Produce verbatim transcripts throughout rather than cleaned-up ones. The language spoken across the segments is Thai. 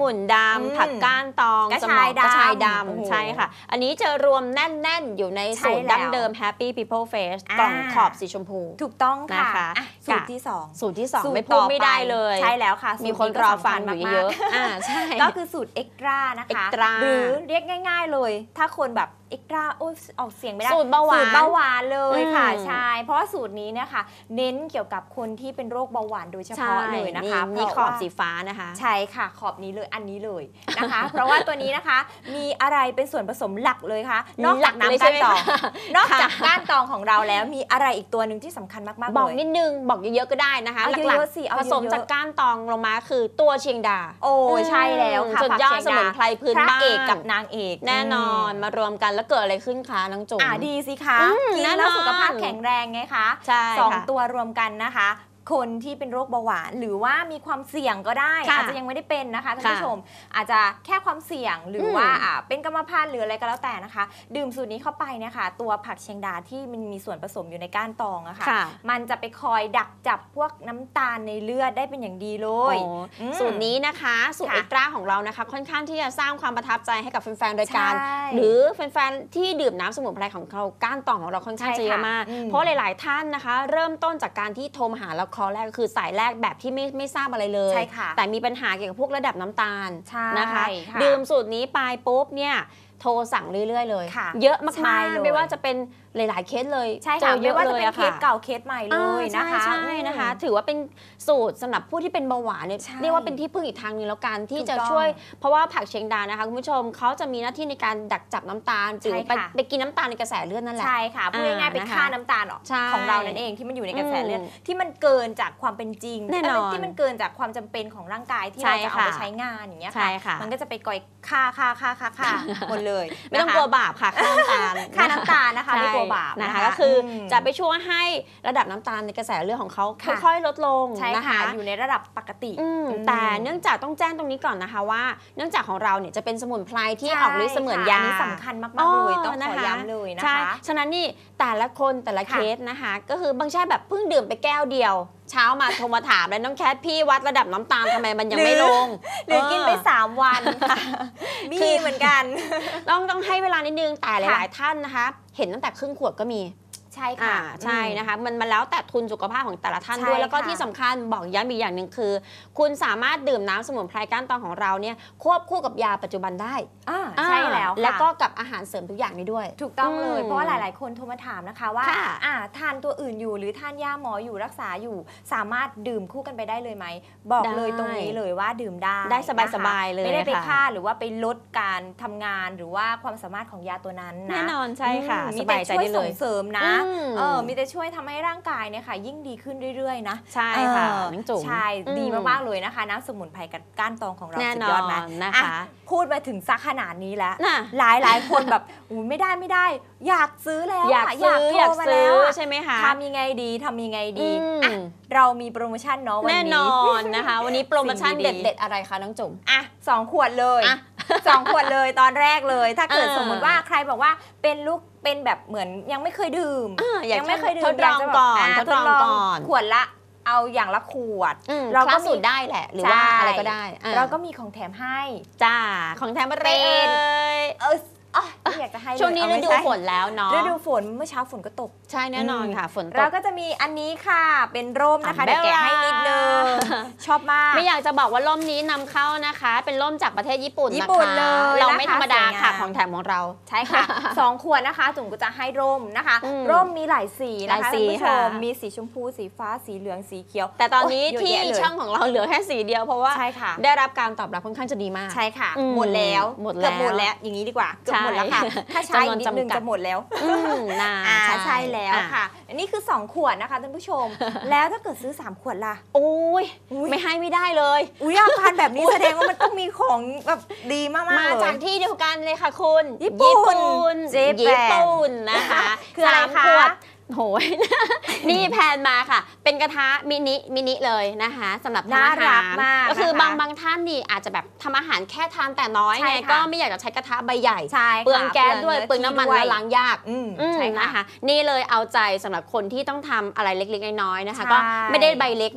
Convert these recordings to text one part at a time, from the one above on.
งุ่นดำผักก้านตองกระชายดำกระชายดำใช่ค่ะอันนี้จะรวมแน่นๆอยู่ในสูตรดั้งเดิม Happy People Face กล่องขอบสีชมพูถูกต้องค่ะสูตรที่สองสูตรที่สองไม่พูดไม่ได้เลยใช่แล้วค่ะมีคนรอฟังอยู่เยอะก็คือสูตรเอ็กตร้านะคะหรือเรียกง่ายๆเลยถ้าคนแบบเอ็กตร้าโอ้ยออกเสียงไม่ได้สูตรเบาหวานสูตรเบาหวานเลยค่ะใช่เพราะว่าสูตรนี้เนี่ยค่ะเน้นเกี่ยวกับคนที่เป็นโรคเบาหวานโดยเฉพาะเลยนะคะมีขอบสีฟ้านะคะใช่ค่ะขอบนี้เลยอันนี้เลยนะคะเพราะว่าตัวนี้นะคะมีอะไรเป็นส่วนผสมหลักเลยคะนอกจากน้ำก้านตองนอกจากก้านตองของเราแล้วมีอะไรอีกตัวหนึ่งที่สำคัญมากๆเลยบอกนิดนึงบอกเยอะๆก็ได้นะคะหลักๆผสมจากก้านตองลงมาคือตัวเชียงดาโอ้ใช่แล้วค่ะสุดยอดสมุนไพรพื้นบ้านพระเอกกับนางเอกแน่นอนมารวมกันแล้วเกิดอะไรขึ้นคะน้องจุ๋มอ่าดีสิคะกินแล้วสุขภาพแข็งแรงไงคะสองตัวรวมกันนะคะคนที่เป็นโรคเบาหวานหรือว่ามีความเสี่ยงก็ได้อาจจะยังไม่ได้เป็นนะคะท่านผู้ชมอาจจะแค่ความเสี่ยงหรือว่าเป็นกรรมพันธุ์หรืออะไรก็แล้วแต่นะคะดื่มสูตรนี้เข้าไปนะคะตัวผักเชียงดาที่มันมีส่วนผสมอยู่ในก้านตองอะค่ะมันจะไปคอยดักจับพวกน้ำตาลในเลือดได้เป็นอย่างดีเลยสูตรนี้นะคะสูตรเอ็กตร้าของเรานะคะค่อนข้างที่จะสร้างความประทับใจให้กับแฟนๆรายการหรือแฟนๆที่ดื่มน้ำสมุนไพรของเราก้านตองของเราค่อนข้างจะเยอะมากเพราะหลายๆท่านนะคะเริ่มต้นจากการที่โทรมาหาเราคอแรกก็คือสายแรกแบบที่ไม่ไม่ทราบอะไรเลยแต่มีปัญหาเกี่ยวกับพวกระดับน้ำตาลนะคะดื่มสูตรนี้ไปปุ๊บเนี่ยโทรสั่งเรื่อยๆเลยเยอะมากๆไม่ว่าจะเป็นหลายๆเคสเลยใช่ค่ะไม่ว่าจะเป็นเคสเก่าเคสใหม่เลยนะคะใช่นะคะถือว่าเป็นสูตรสำหรับผู้ที่เป็นเบาหวานเนี่ยเรียกว่าเป็นที่พึ่งอีกทางนึงแล้วกันที่จะช่วยเพราะว่าผักเชียงดานะคะคุณผู้ชมเขาจะมีหน้าที่ในการดักจับน้ำตาลหรือไปกินน้ำตาลในกระแสเลือดนั่นแหละใช่ค่ะพูดง่ายๆไปฆ่าน้ำตาลของเรานั่นเองที่มันอยู่ในกระแสเลือดที่มันเกินจากความเป็นจริงที่มันเกินจากความจำเป็นของร่างกายที่เราจะเอาไปใช้งานอย่างเงี้ยค่ะมันก็จะไปก่อยฆ่าฆ่าฆ่าฆ่าฆ่าหมดเลยไม่ต้องกลัวบาปค่ะค่าน้ำตาลค่าน้ำตาลนะคะไม่กลัวบาปนะคะก็คือจะไปช่วยให้ระดับน้ำตาลในกระแสเลือดของเขาค่อยๆลดลงนะคะอยู่ในระดับปกติแต่เนื่องจากต้องแจ้งตรงนี้ก่อนนะคะว่าเนื่องจากของเราเนี่ยจะเป็นสมุนไพรที่ออกฤทธิ์เสมือนยาสำคัญมากๆเลยต้องขอย้ำเลยนะคะฉะนั้นนี่แต่ละคนแต่ละเคสนะคะก็คือบางชาติแบบเพิ่งดื่มไปแก้วเดียวเช้ามาโทรมาถามแล้วน้องแคทพี่วัดระดับน้ำตาลทำไมมันยังไม่ลงหรือกินไปสามวันมีเหมือนกันต้องต้องให้เวลานิดนึงแต่หลายๆท่านนะคะเห็นตั้งแต่ครึ่งขวดก็มีใช่ค่ะใช่นะคะมันมันแล้วแต่ทุนสุขภาพของแต่ละท่านด้วยแล้วก็ที่สำคัญบอกย้ำอีกอย่างหนึ่งคือคุณสามารถดื่มน้ำสมุนไพรก้านตองของเราเนี่ยควบคู่กับยาปัจจุบันได้ใช่แล้วแล้วก็กับอาหารเสริมทุกอย่างนี้ด้วยถูกต้องเลยเพราะว่าหลายๆคนโทรมาถามนะคะว่าทานตัวอื่นอยู่หรือทานยาหมออยู่รักษาอยู่สามารถดื่มคู่กันไปได้เลยไหมบอกเลยตรงนี้เลยว่าดื่มได้ได้สบายๆเลยไม่ได้ไปฆ่าหรือว่าไปลดการทำงานหรือว่าความสามารถของยาตัวนั้นนะแน่นอนใช่ค่ะมีแต่ช่วยส่งเสริมนะเออมีแต่ช่วยทำให้ร่างกายเนี่ยค่ะยิ่งดีขึ้นเรื่อยๆนะใช่ค่ะน้องจุ๋มใช่ดีมากๆเลยนะคะน้ำสมุนไพรกับก้านตองของเราสุดยอดนะนะคะพูดมาถึงซักขนาดนี้แล้วหลายหลายคนแบบอุ้ยไม่ได้ไม่ได้อยากซื้อแล้วอยากซื้ออยากซื้อใช่ไหมคะทำยังไงดีทำยังไงดีเรามีโปรโมชั่นเนาะวันนี้แน่นอนนะคะวันนี้โปรโมชั่นเด็ดๆอะไรคะน้องจุ๋มอ่ะสองขวดเลยสองขวดเลยตอนแรกเลยถ้าเกิดสมมติว่าใครบอกว่าเป็นลูกเป็นแบบเหมือนยังไม่เคยดื่มยังไม่เคยดื่มทดลองก่อนทดลองก่อนขวดละเอาอย่างละขวดเราก็สูตรได้แหละหรือว่าอะไรก็ได้เราก็มีของแถมให้จ้าของแถมอะไรเอออยากจะให้ช่วงนี้ฤดูฝนแล้วเนาะฤดูฝนเมื่อเช้าฝนก็ตกใช่แน่นอนค่ะฝนตกเราก็จะมีอันนี้ค่ะเป็นร่มนะคะเดี๋ยวแกะให้นิดนึงชอบมากไม่อยากจะบอกว่าร่มนี้นำเข้านะคะเป็นร่มจากประเทศญี่ปุ่นนะคะเราไม่ธรรมดาค่ะของแถมของเราใช่ค่ะสองขวดนะคะจุ๋มก็จะให้ร่มนะคะร่มมีหลายสีนะคะคุณผู้ชมมีสีชมพูสีฟ้าสีเหลืองสีเขียวแต่ตอนนี้ที่ช่องของเราเหลือแค่สีเดียวเพราะว่าได้รับการตอบรับค่อนข้างจะดีมากใช่ค่ะหมดแล้วเกือบหมดแล้วอย่างนี้ดีกว่าเกือบหมดแล้วค่ะถ้าใช้อีกนิดนึงจะหมดแล้วนะใช่แล้วค่ะอันนี้คือสองขวดนะคะท่านผู้ชมแล้วถ้าเกิดซื้อสามขวดล่ะโอ้ยไม่ให้ไม่ได้เลยอุ้ยอาการแบบนี้แสดงว่ามันต้องมีของแบบดีมากๆเลยมาจากที่เดียวกันเลยค่ะคุณญี่ปุ่นญี่ปุ่นนะคะคืออะไรคะโหยนี่แพนมาค่ะเป็นกระทะมินิมินิเลยนะคะสำหรับทำอาหารก็คือบางบางท่านนี่อาจจะแบบทำอาหารแค่ทานแต่น้อยไงก็ไม่อยากจะใช้กระทะใบใหญ่เปลืองแก๊สด้วยเปลืองน้ำมันและล้างยากใช่นะคะนี่เลยเอาใจสำหรับคนที่ต้องทำอะไรเล็กๆน้อยๆนะคะก็ไม่ได้ใบเล็กนะ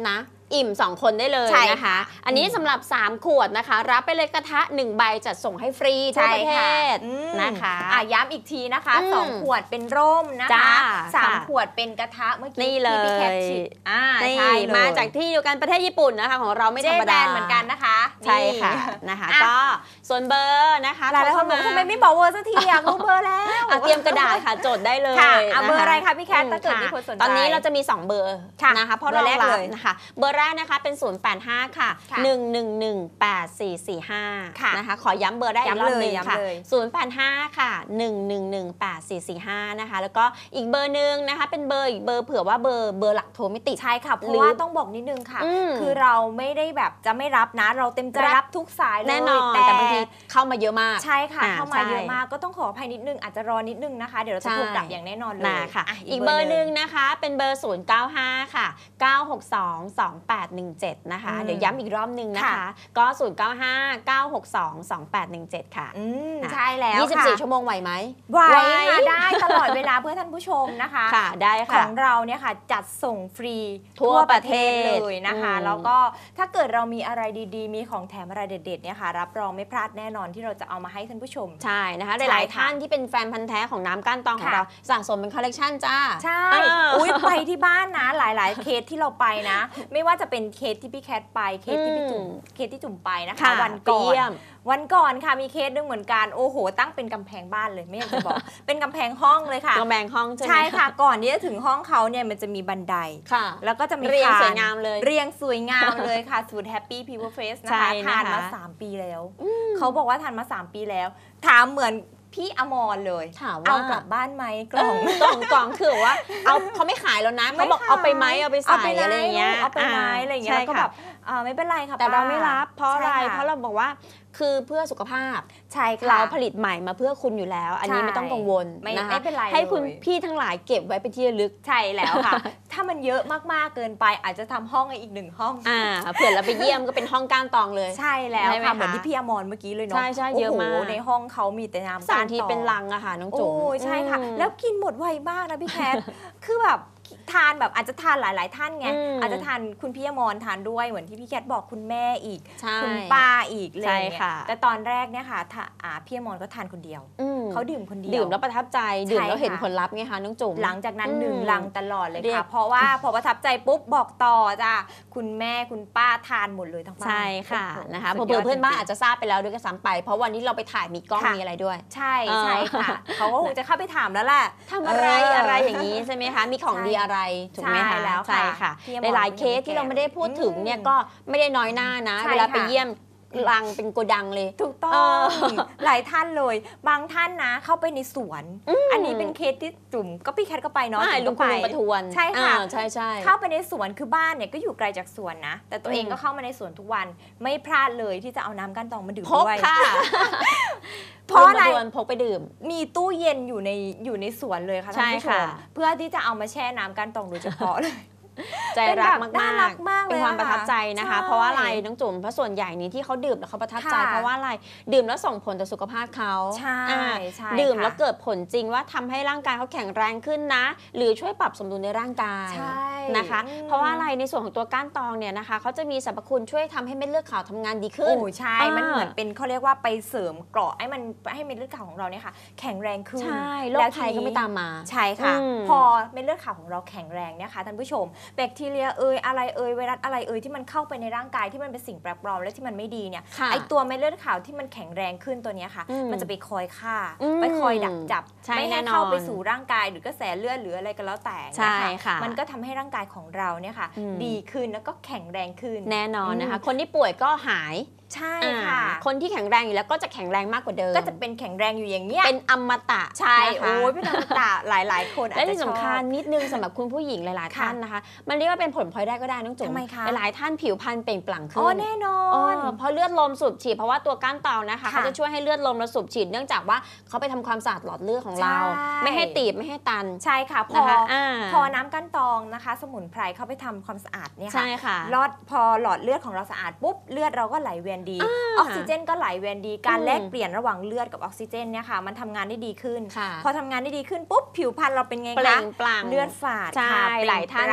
อิ่มสองคนได้เลยนะคะอันนี้สำหรับสามขวดนะคะรับไปเลยกระทะหนึ่งใบจัดส่งให้ฟรีทั่วประเทศนะคะอ่ะย้ำอีกทีนะคะสองขวดเป็นร่มนะคะสามขวดเป็นกระทะเมื่อกี้ที่พี่แคทชิดอ่าใช่มาจากที่เดียวกันประเทศญี่ปุ่นนะคะของเราไม่ธรรมดาเหมือนกันนะคะใช่ค่ะนะคะก็ส่วนเบอร์นะคะหลายคนบอกทำไมไม่บอกเบอร์สักทีอยากรู้เบอร์แล้วเตรียมกระดาษค่ะจดได้เลยเอาเบอร์อะไรคะพี่แคทถ้าเกิดมีคนสนใจตอนนี้เราจะมีสองเบอร์นะคะเพราะเราแรกเลยนะคะเบอร์แรกนะคะเป็นศูนย์ แปด ห้าค่ะหนึ่ง หนึ่ง หนึ่ง แปด สี่ สี่ ห้านะคะขอย้ำเบอร์ได้อีกรอบนึงค่ะศูนย์ แปด ห้าค่ะหนึ่ง หนึ่ง หนึ่ง แปด สี่ สี่ ห้านะคะแล้วก็อีกเบอร์นึงนะคะเป็นเบอร์อีกเบอร์เผื่อว่าเบอร์เบอร์หลักโทรไม่ติดใช่ค่ะเพราะว่าต้องบอกนิดนึงค่ะคือเราไม่ได้แบบจะไม่รับนะเราเต็มใจรับทุกสายเลยแน่นอนแต่บางทีเข้ามาเยอะมากใช่ค่ะเข้ามาเยอะมากก็ต้องขออภัยนิดนึงอาจจะรอนิดนึงนะคะเดี๋ยวเราจะโทรกลับอย่างแน่นอนเลยค่ะอีกเบอร์นึงนะคะเป็นเบอร์ศูนย์ เก้า ห้าค่ะเก้า หก สอง สอง แปด หนึ่ง เจ็ดนะคะเดี๋ยวย้ำอีกรอบนึงนะคะก็ศูนย์ เก้า ห้า เก้า หก สอง สอง แปด หนึ่ง เจ็ดค่ะอืมใช่แล้วยี่สิบสี่ชั่วโมงไหวไหมไหวค่ะได้ตลอดเวลาเพื่อท่านผู้ชมนะคะค่ะได้ค่ะของเราเนี่ยค่ะจัดส่งฟรีทั่วประเทศเลยนะคะแล้วก็ถ้าเกิดเรามีอะไรดีๆมีของแถมอะไรเด็ดๆเนี่ยค่ะรับรองไม่พลาดแน่นอนที่เราจะเอามาให้ท่านผู้ชมใช่นะคะหลายๆท่านที่เป็นแฟนพันธ์แท้ของน้ำก้านตองของเราสะสมเป็นคอลเลกชันจ้าใช่อุ้ยไปที่บ้านนะหลายๆเคสที่เราไปนะไม่ว่าจะเป็นเคสที่พี่แคทไปเคสที่พี่จุ๋มเคสที่จุ๋มไปนะคะวันก่อนวันก่อนค่ะมีเคสนึงเหมือนกันโอ้โหตั้งเป็นกำแพงบ้านเลยไม่อยากจะบอกเป็นกำแพงห้องเลยค่ะกำแพงห้องใช่ไหมใช่ค่ะก่อนที่จะถึงห้องเขาเนี่ยมันจะมีบันไดแล้วก็จะมีเรียงสวยงามเลยเรียงสวยงามเลยค่ะสูตร Happy People Face นะคะทานมาสามปีแล้วเขาบอกว่าทานมาสามปีแล้วถามเหมือนพี่อมรเลยเอากลับบ้านไหมกล่องกล่องกล่องคือว่าเอาเขาไม่ขายแล้วนะเขาบอกเอาไปไหมเอาไปใส่อะไรอย่างเงี้ยเอาไปไหมอะไรอย่างเงี้ยแล้วก็แบบไม่เป็นไรค่ะแต่เราไม่รับเพราะอะไรเพราะเราบอกว่าคือเพื่อสุขภาพใช่ค่ะเราผลิตใหม่มาเพื่อคุณอยู่แล้วอันนี้ไม่ต้องกังวลนะคะให้คุณพี่ทั้งหลายเก็บไว้เป็นที่ระลึกใช่แล้วค่ะถ้ามันเยอะมากๆเกินไปอาจจะทำห้องอีกหนึ่งห้องอ่าเผื่อเราไปเยี่ยมก็เป็นห้องก้านตองเลยใช่แล้วค่ะเหมือนที่พี่อมรเมื่อกี้เลยเนาะใช่ใช่เยอะมากในห้องเขามีแต่น้ำก้านตองสั่งทีเป็นลังอะค่ะน้องจุ๋มโอ้ใช่ค่ะแล้วกินหมดไวมากนะพี่แคทคือแบบทานแบบอาจจะทานหลายๆท่านไงอาจจะทานคุณพี่อมรทานด้วยเหมือนที่พี่แคทบอกคุณแม่อีกคุณป้าอีกอะไรอย่างเงี้ยแต่ตอนแรกเนี่ยค่ะพี่อมรก็ทานคนเดียวเขาดื่มคนเดียวดื่มแล้วประทับใจดื่มแล้วเห็นผลลัพธ์ไงคะน้องจุ๋มหลังจากนั้นหนึ่งลังตลอดเลยค่ะเพราะว่าพอประทับใจปุ๊บบอกต่อจ้ะคุณแม่คุณป้าทานหมดเลยทั้งบ้านใช่ค่ะนะคะเพื่อนเพื่อนบ้านอาจจะทราบไปแล้วด้วยก็ซ้ำไปเพราะวันนี้เราไปถ่ายมีกล้องมีอะไรด้วยใช่ใช่ค่ะเขาก็คงจะเข้าไปถามแล้วแหละทำอะไรอะไรอย่างนี้ใช่ไหมคะมีของดีอะไรถูกไหมคะแล้วใช่ค่ะหลายๆเคสที่เราไม่ได้พูดถึงเนี่ยก็ไม่ได้น้อยหน้านะเวลาไปเยี่ยมรังเป็นโกดังเลยถูกต้องหลายท่านเลยบางท่านนะเข้าไปในสวนอันนี้เป็นเคสที่จุ่มก็พี่แคทก็ไปเนาะลุงคุณลุงประทวนใช่ค่ะใช่ใช่เข้าไปในสวนคือบ้านเนี่ยก็อยู่ไกลจากสวนนะแต่ตัวเองก็เข้ามาในสวนทุกวันไม่พลาดเลยที่จะเอาน้ำก้านตองมาดื่มด้วยค่ะเพราะอะไรพกไปดื่มมีตู้เย็นอยู่ในอยู่ในสวนเลยค่ะท่านผู้ชมเพื่อที่จะเอามาแช่น้ำก้านตองโดยเฉพาะเลยใจรักมากๆเป็นความประทับใจนะคะเพราะว่าอะไรน้องจุ๋มเพราะส่วนใหญ่นี้ที่เขาดื่มแล้วเขาประทับใจเพราะว่าอะไรดื่มแล้วส่งผลต่อสุขภาพเขาใช่ดื่มแล้วเกิดผลจริงว่าทำให้ร่างกายเขาแข็งแรงขึ้นนะหรือช่วยปรับสมดุลในร่างกายนะคะเพราะว่าอะไรในส่วนของตัวก้านตองเนี่ยนะคะเขาจะมีสรรพคุณช่วยทำให้เม็ดเลือดขาวทำงานดีขึ้นโอ้ใช่มันเหมือนเป็นเขาเรียกว่าไปเสริมเกราะให้มันให้เม็ดเลือดขาวของเราเนี่ยค่ะแข็งแรงขึ้นใช่โรคภัยก็ไม่ตามมาใช่ค่ะพอเม็ดเลือดขาวของเราแข็งแรงเนี่ยค่ะท่านผู้ชมแบคทีเรียเอ่ยอะไรเอ่ยไวรัสอะไรเอ่ยที่มันเข้าไปในร่างกายที่มันเป็นสิ่งแปลกปลอมและที่มันไม่ดีเนี่ยไอตัวเม็ดเลือดขาวที่มันแข็งแรงขึ้นตัวนี้ค่ะมันจะไปคอยฆ่าไปคอยดักจับไม่ให้เข้าไปสู่ร่างกายหรือกระแสเลือดหรืออะไรก็แล้วแต่นะคะมันก็ทำให้ร่างกายของเราเนี่ยค่ะดีขึ้นแล้วก็แข็งแรงขึ้นแน่นอนนะคะคนที่ป่วยก็หายใช่ค่ะคนที่แข็งแรงอยู่แล้วก็จะแข็งแรงมากกว่าเดิมก็จะเป็นแข็งแรงอยู่อย่างเงี้ยเป็นอมตะใช่โอ้ยเป็นอมตะหลายๆคนและที่สำคัญนิดนึงสำหรับคุณผู้หญิงหลายๆท่านนะคะมันเรียกว่าเป็นผลพลอยได้ก็ได้น้องจุ๋มหลายท่านผิวพรรณเปล่งปลั่งขึ้นอ๋อแน่นอนเพราะเลือดลมสูบฉีดเพราะว่าตัวก้านตองนะคะเขาจะช่วยให้เลือดลมเราสูบฉีดเนื่องจากว่าเขาไปทำความสะอาดหลอดเลือดของเราไม่ให้ตีบไม่ให้ตันใช่ค่ะพอพอน้ำก้านตองนะคะสมุนไพรเข้าไปทำความสะอาดเนี่ยค่ะหลอดพอหลอดเลือดของเราสะอาดปุ๊บเลือดเราก็ไหลเวียนดีออกซิเจนก็ไหลเวียนดีการแลกเปลี่ยนระหว่างเลือดกับออกซิเจนเนี่ยค่ะมันทำงานได้ดีขึ้นพอทำงานได้ดีขึ้นปุ๊บผิวพรรณเราเป็นไงคะเปล่งปลั่งเลือดฝาดใช่หลายท่าน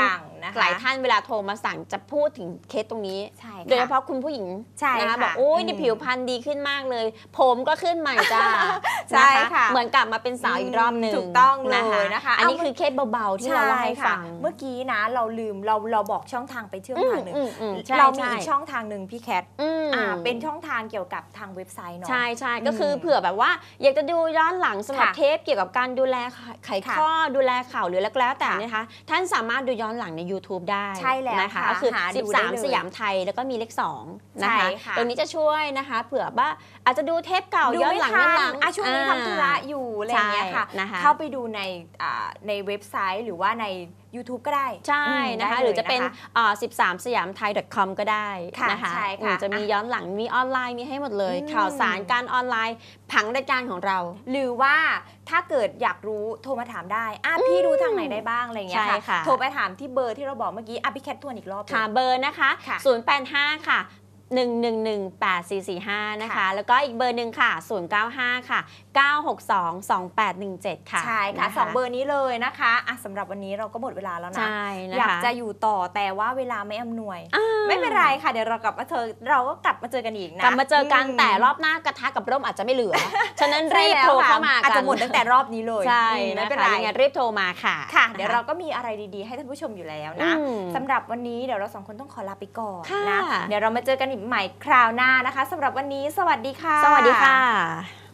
หลายท่านเวลาโทรมาสั่งจะพูดถึงเคสตรงนี้โดยเฉพาะคุณผู้หญิงใช่นะคะค่ะบอกโอ้ยนี่ผิวพรรณดีขึ้นมากเลย ผมก็ขึ้นใหม่จ้าใช่ค่ะเหมือนกลับมาเป็นสาวอีกรอบหนึ่งถูกต้องเลยนะคะอันนี้คือเคสเบาๆที่เราเล่าให้ฟังเมื่อกี้นะเราลืมเราเราบอกช่องทางไปช่องทางหนึ่งอืมอืมอืมเรามีใช่อีกช่องทางหนึ่งพี่แคทอืมอ่าเป็นช่องทางเกี่ยวกับทางเว็บไซต์เนาะใช่ใช่ก็อืมคือเผื่อแบบว่าอยากจะดูย้อนหลังสำหรับค่ะเทปเกี่ยวกับการดูแลไขค่ะข้อดูแลเข่าหรือแล้วแล้วแต่ค่ะนะคะท่านสามารถดูย้อนหลังใน ยูทูบ ได้ใช่แล้วนะคะค่ะก็คือหาดูสิบได้สามเลยสยามไทยแล้วก็มีเลขสองนะใช่คะค่ะตรงนี้จะช่วยนะคะเผื่อว่าอาจจะดูเทปเก่าดูย้อนไม่หลังทัย้อน นหลังอ่ะช่วงนี้ทำธุระอยู่อะไรอย่างเงี้ยค่ะใช่นะคะเข้าไปดูในอ่าในเว็บไซต์หรือว่าใน YouTube ก็ได้ใช่อืมนะคะได้หรือจะเป็นลยคอ่าสิบสามสยามไทย .com ก็ได้ค่ะนะคะใช่ค่ะอืมจะมีย้อนหลังมีออนไลน์มีให้หมดเลยอืมข่าวสารการออนไลน์ผังรายการของเราหรือว่าถ้าเกิดอยากรู้โทรมาถามได้อ่ะพี่ดูทางไหนได้บ้างอะไรอย่างเงี้ยใช่ค่ะค่ะโทรไปถามที่เบอร์ที่เราบอกเมื่อกี้อ่ะพี่แคททวนอีกรอบเลยค่ะเบอร์นะคะค่ะศูนย์ แปด ห้า ค่ะ หนึ่ง หนึ่ง หนึ่ง แปด สี่ สี่ ห้า นะคะค่ะแล้วก็อีกเบอร์หนึ่งค่ะ ศูนย์ เก้า ห้า ค่ะ เก้า หก สอง สอง แปด หนึ่ง เจ็ด ค่ะใช่ค่ะนสองเบอร์นี้เลยนะคะอ่ะสำหรับวันนี้เราก็หมดเวลาแล้วนะใช่นะคะอยากจะอยู่ต่อแต่ว่าเวลาไม่อำนวยอ่าไม่เป็นไรค่ะ เดี๋ยวเรากลับมาเจอเราก็กลับมาเจอกันอีกนะกลับมาเจอกันมแต่รอบหน้ากระทะกับร่มอาจจะไม่เหลือ ฉะนั้นใช่รีบแล้วโทรค่ะเข้ามากันอาจจะหมดตั้งแต่รอบนี้เลยใช่อืมนะไม่เป็นคะไรยังไงรีบโทรมาค่ะค่ะ เดี๋ยวเราก็มีอะไรดีๆ ให้ท่านผู้ชมอยู่แล้วนะอืมสำหรับวันนี้เดี๋ยวเราสองคนต้องขอลาไปก่อนค่ะนะเดี๋ยวเรามาเจอกันอีกใหม่คราวหน้านะคะสำหรับวันนี้สวัสดีค่ะสวัสดีค่ะ